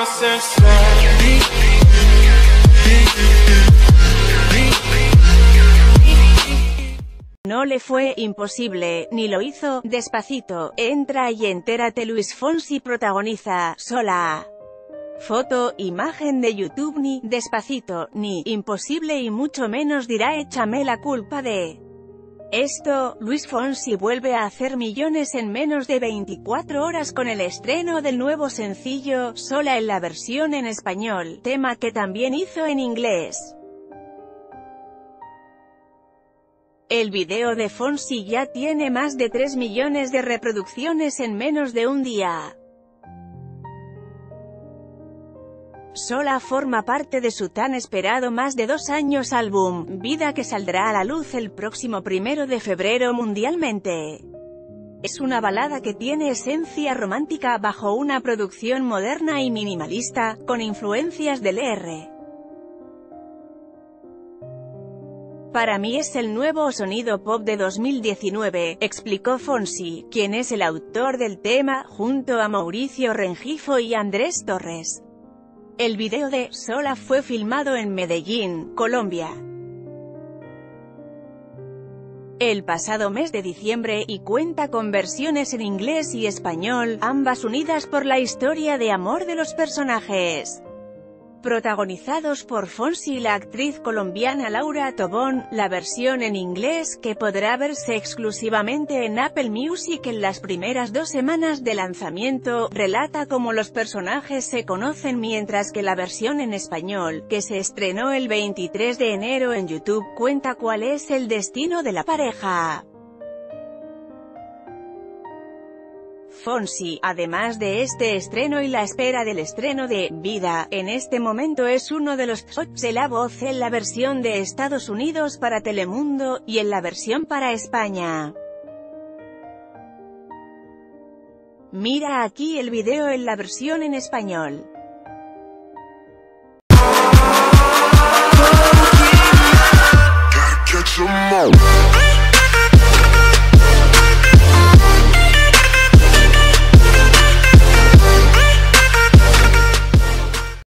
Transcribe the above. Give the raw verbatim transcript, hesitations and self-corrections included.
No le fue imposible, ni lo hizo. Despacito, entra y entérate. Luis Fonsi protagoniza Sola. Foto, imagen de YouTube. Ni Despacito, ni imposible y mucho menos dirá échame la culpa de esto. Luis Fonsi vuelve a hacer millones en menos de veinticuatro horas con el estreno del nuevo sencillo, Sola, en la versión en español, tema que también hizo en inglés. El video de Fonsi ya tiene más de tres millones de reproducciones en menos de un día. Sola forma parte de su tan esperado más de dos años álbum, Vida, que saldrá a la luz el próximo primero de febrero mundialmente. Es una balada que tiene esencia romántica bajo una producción moderna y minimalista, con influencias del R. Para mí es el nuevo sonido pop de dos mil diecinueve, explicó Fonsi, quien es el autor del tema, junto a Mauricio Rengifo y Andrés Torres. El video de Sola fue filmado en Medellín, Colombia, el pasado mes de diciembre, y cuenta con versiones en inglés y español, ambas unidas por la historia de amor de los personajes protagonizados por Fonsi y la actriz colombiana Laura Tobón. La versión en inglés, que podrá verse exclusivamente en Apple Music en las primeras dos semanas de lanzamiento, relata cómo los personajes se conocen, mientras que la versión en español, que se estrenó el veintitrés de enero en YouTube, cuenta cuál es el destino de la pareja. Fonsi, además de este estreno y la espera del estreno de Vida, en este momento es uno de los hosts de la voz en la versión de Estados Unidos para Telemundo, y en la versión para España. Mira aquí el video en la versión en español. Catch 'em all.